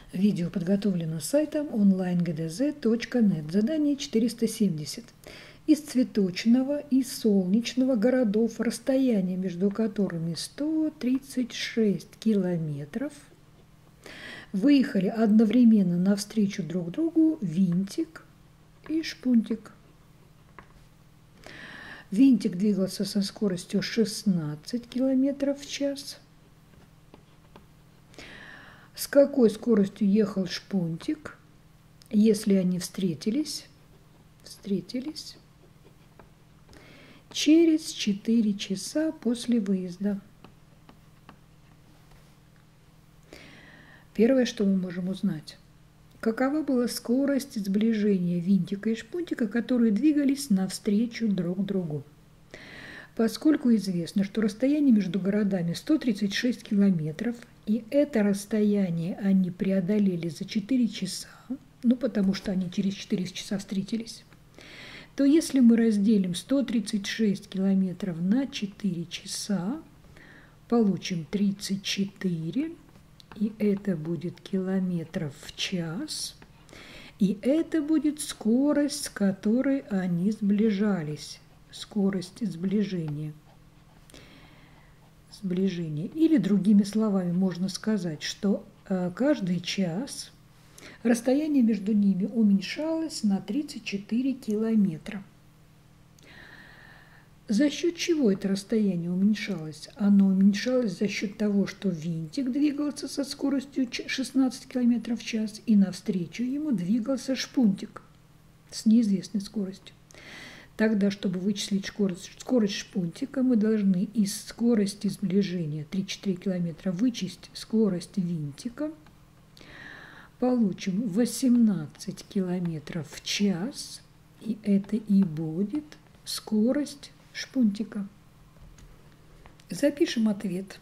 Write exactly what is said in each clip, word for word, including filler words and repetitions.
Видео подготовлено сайтом онлайн гэ дэ зэ точка нет. Задание четыреста семьдесят. Из Цветочного и Солнечного городов, расстояние между которыми сто тридцать шесть километров, выехали одновременно навстречу друг другу Винтик и Шпунтик. Винтик двигался со скоростью шестнадцать километров в час. С какой скоростью ехал Шпунтик, если они встретились, встретились через четыре часа после выезда? Первое, что мы можем узнать, какова была скорость сближения Винтика и Шпунтика, которые двигались навстречу друг другу. Поскольку известно, что расстояние между городами сто тридцать шесть километров, и это расстояние они преодолели за четыре часа, ну потому что они через четыре часа встретились, то если мы разделим сто тридцать шесть километров на четыре часа, получим тридцать четыре, и это будет километров в час, и это будет скорость, с которой они сближались. Скорость сближения. Сближение. Или другими словами можно сказать, что каждый час расстояние между ними уменьшалось на тридцать четыре километра. За счет чего это расстояние уменьшалось? Оно уменьшалось за счет того, что Винтик двигался со скоростью шестнадцать километров в час, и навстречу ему двигался Шпунтик с неизвестной скоростью. Тогда, чтобы вычислить скорость, скорость Шпунтика, мы должны из скорости сближения тридцать четыре километра вычесть скорость Винтика. Получим восемнадцать километров в час, и это и будет скорость Шпунтика. Запишем ответ.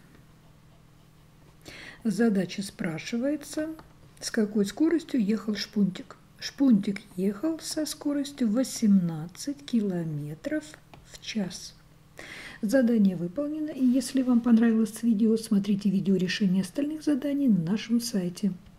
В задаче спрашивается, с какой скоростью ехал Шпунтик. Шпунтик ехал со скоростью восемнадцать километров в час. Задание выполнено, и если вам понравилось видео, смотрите видео решения остальных заданий на нашем сайте.